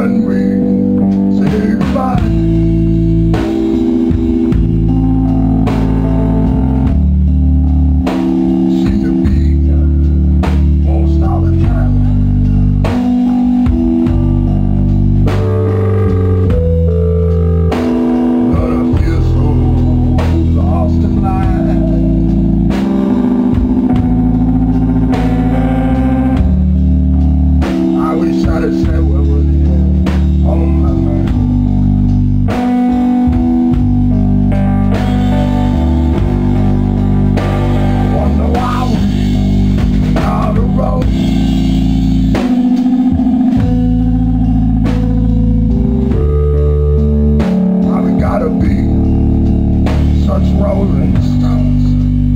when we say goodbye. Seem to be most all the time. But I feel so lost in life. I wish I'd have said what was on my mind. I wonder why we out of road. Why we gotta be such rolling stones.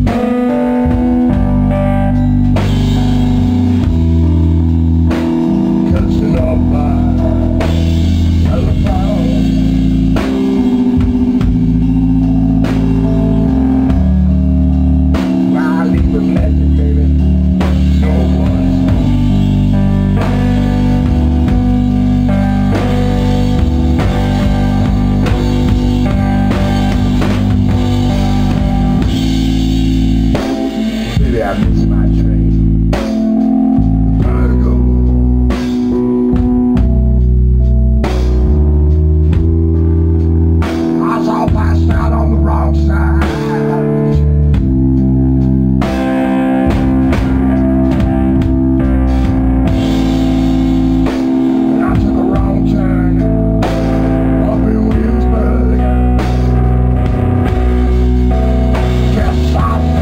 Catching up by telephone. Why leave a message, baby? No one's Maybe I miss my train. Gotta go. I was all passed out on the wrong side. And I took a wrong turn up in Williamsburg. Kept stopping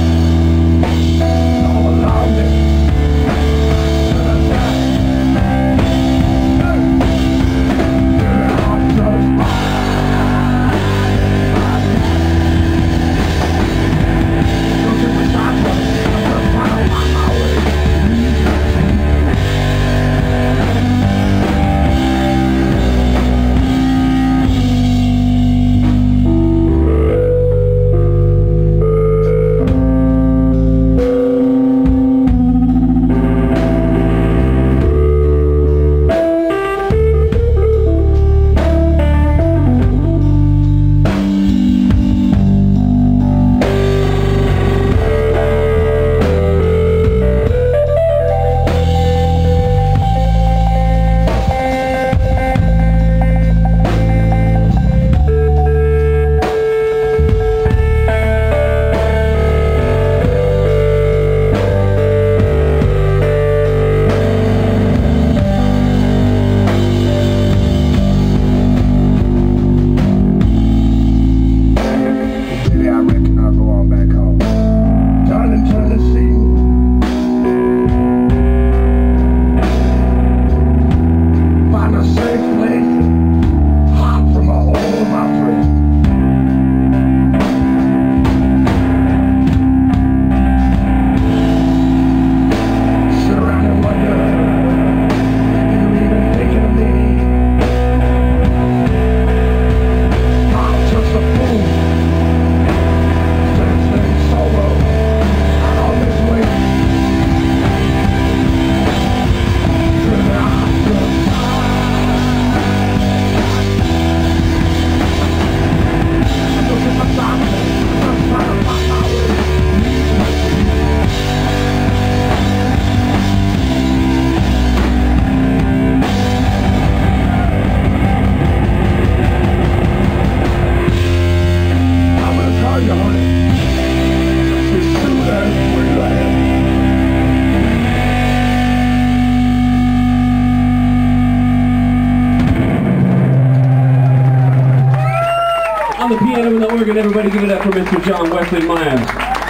all along it. On the piano and the organ, everybody give it up for Mr. John Wesley Myers.